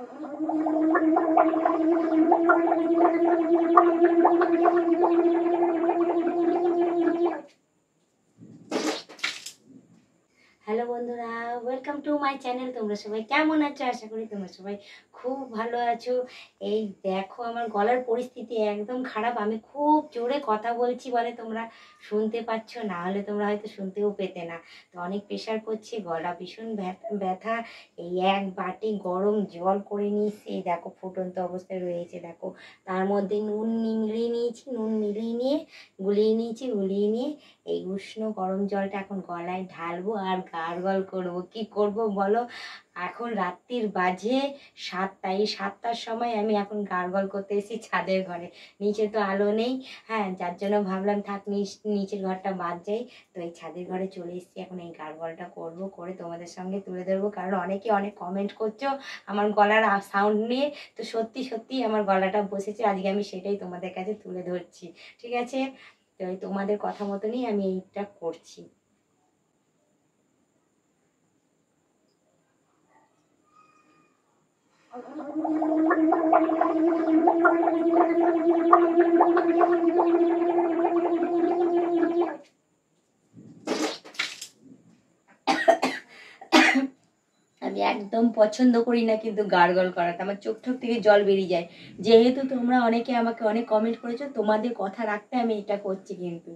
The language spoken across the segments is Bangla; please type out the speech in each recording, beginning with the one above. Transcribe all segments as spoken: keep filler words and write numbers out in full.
হ্যালো বন্ধুরা, ওয়েলকাম টু মাই চ্যানেল। তোমরা সবাই কেমন আছো? আশা করি তোমরা সবাই খুব ভালো আছো। এই দেখো, আমার গলার পরিস্থিতি একদম খারাপ। আমি খুব জোরে কথা বলছি বলে তোমরা শুনতে পাচ্ছ, না হলে তোমরা হয়তো শুনতেও পেতে না। তো অনেক প্রেশার করছি, গলা ভীষণ ব্যথা। এই এক বাটি গরম জল করে নিয়েছি, এই দেখো ফুটন্ত অবস্থায় রয়েছে। দেখো তার মধ্যে নুন মিলিয়ে নিয়েছি, নুন মিলিয়ে নিয়ে গুলিয়ে নিয়েছি, গুলিয়ে নিয়ে এই উষ্ণ গরম জলটা এখন গলায় ঢালবো আর গার্গল করবো। কি করব বলো? এখন রাত্রির বাজে সাতটা, এই সাতটার সময় আমি এখন গার্গল করতে এসেছি ছাদের ঘরে। নিচে তো আলো নেই, হ্যাঁ, যার জন্য ভাবলাম থাক নিচের ঘরটা বাদ যাই। তো এই ছাদের ঘরে চলে এসেছি, এখন এই গার্গলটা করব, করে তোমাদের সঙ্গে তুলে ধরবো। কারণ অনেকে অনেক কমেন্ট করছো আমার গলার সাউন্ড নিয়ে। তো সত্যি সত্যি আমার গলাটা বসেছে, আজকে আমি সেটাই তোমাদের কাছে তুলে ধরছি। ঠিক আছে, তো তোমাদের কথা মতনই আমি এইটা করছি। আমি একদম পছন্দ করি না কিন্তু গার্গল করাটা, আমার চোখ ঠোক থেকে জল বেরিয়ে যায়। যেহেতু তোমরা অনেকে আমাকে অনেক কমেন্ট করেছো, তোমাদের কথা রাখতে আমি এটা করছি কিন্তু।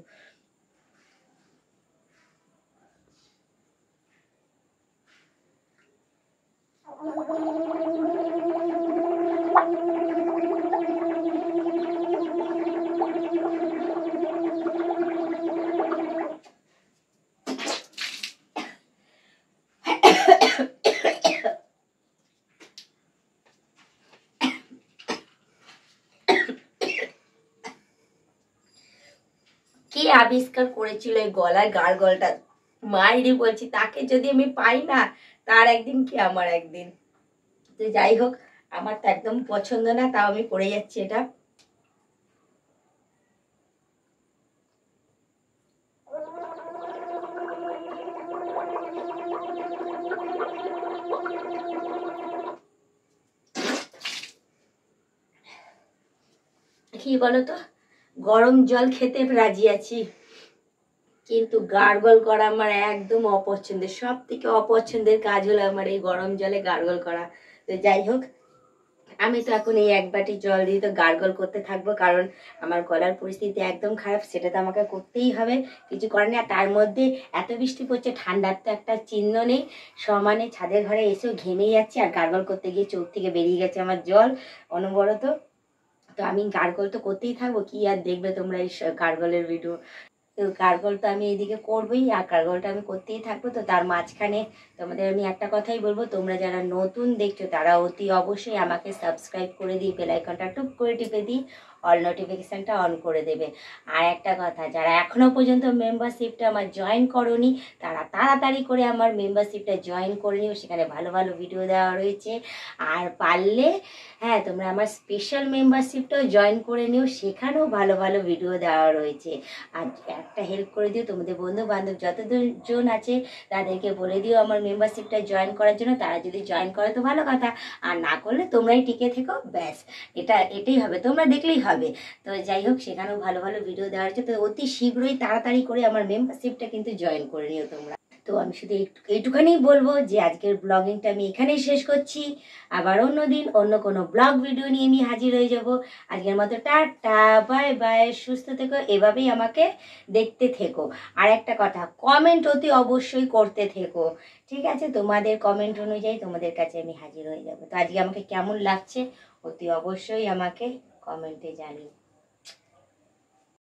কে আবিষ্কার করেছিল এই গলার গার্গলটা? মায়েরই বলছি, তাকে যদি আমি পাই না, তার একদিন কি আমার একদিন। তো যাই হোক, আমার তো একদম পছন্দ না, তাও আমি করে যাচ্ছি এটা। কি বলতো, গরম জল খেতে রাজি আছি, কিন্তু গার্গল করা আমার একদম অপছন্দের। সব থেকে অপছন্দের কাজ হলো আমার এই গরম জলে গার্গল করা। তো যাই হোক, আমি তো এখন এই এক বাটি জল দিয়ে তো গার্গল করতে থাকবো, কারণ আমার গলার পরিস্থিতি একদম খারাপ, সেটা তো আমাকে করতেই হবে, কিছু করার নেই। আর তার মধ্যে এত বৃষ্টি পড়ছে, ঠান্ডার তো একটা চিহ্ন নেই। সমানে ছাদের ঘরে এসেও ঘেমে যাচ্ছে, আর গার্গল করতে গিয়ে চোখ থেকে বেরিয়ে গেছে আমার জল অনবরত। তো আমি গার্গল তো করতেই থাকবো, কি আর দেখবে তোমরা এই গার্গলের ভিডিও। তো গার্গল তো আমি এদিকে করবোই, আর গার্গলটা আমি করতেই থাকবো। তো তার মাঝখানে তোমাদের আমি একটা কথাই বলবো, তোমরা যারা নতুন দেখছো তারা অতি অবশ্যই আমাকে সাবস্ক্রাইব করে দিই, বেল আইকনটা টুক করে টিপে দিই, অল নোটিফিকেশানটা অন করে দেবে। আর একটা কথা, যারা এখনো পর্যন্ত মেম্বারশিপটা আমার জয়েন করোনি, তারা তাড়াতাড়ি করে আমার মেম্বারশিপটা জয়েন করে নিও, সেখানে ভালো ভালো ভিডিও দেওয়া রয়েছে। আর পারলে হ্যাঁ, তোমরা আমার স্পেশাল মেম্বারশিপটাও জয়েন করে নিও, সেখানেও ভালো ভালো ভিডিও দেওয়া রয়েছে। আর একটা হেল্প করে দিও, তোমাদের বন্ধু বান্ধব যতজন আছে তাদেরকে বলে দিও আমার মেম্বারশিপটা জয়েন করার জন্য। তারা যদি জয়েন করে তো ভালো কথা, আর না করলে তোমরাই টিকে থেকো, ব্যাস। এটা এটাই হবে, তোমরা দেখলেই হবে। তো যাই হোক, সেখানেও ভালো ভালো ভিডিও দেওয়া হচ্ছে। তো অতি শীঘ্রই তাড়াতাড়ি করে আমার মেম্বারশিপটা কিন্তু জয়েন করে নিও তোমরা। তো আমি শুধু এইটুখানি বলবো যে আজকের ব্লগিংটা আমি এখানেই শেষ করছি। আবার অন্যদিন অন্য কোনো ব্লগ ভিডিও নিয়ে আমি হাজির হয়ে যাব। আজকের মতো টাটা, বাই বাই, সুস্থ থেকো, এভাবেই আমাকে দেখতে থেকো। আর একটা কথা, কমেন্ট অতি অবশ্যই করতে থেকো, ঠিক আছে? তোমাদের কমেন্ট অনুযায়ী তোমাদের কাছে আমি হাজির হয়ে যাব। তো আজকে আমাকে কেমন লাগছে অতি অবশ্যই আমাকে কমেন্টে জানিও।